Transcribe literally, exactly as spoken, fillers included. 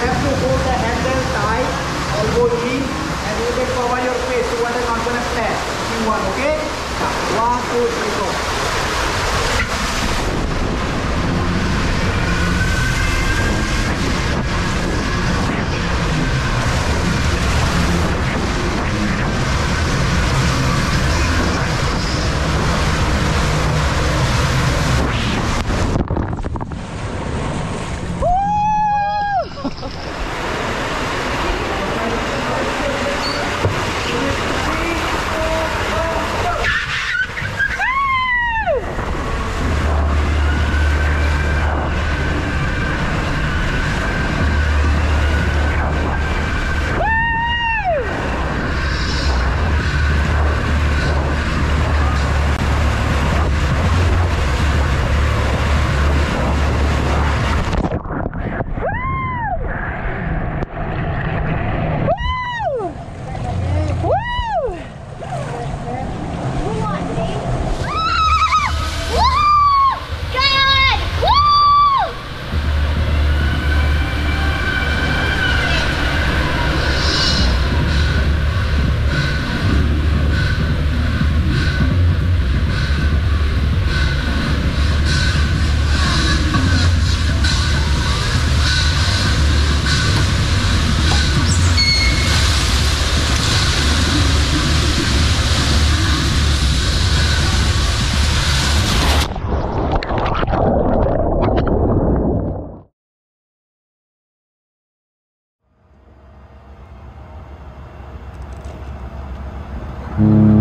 have to hold the handle tight, elbow in, and you can cover your face so water not gonna splash. You want, okay? One, two, three, go. Mm-hmm.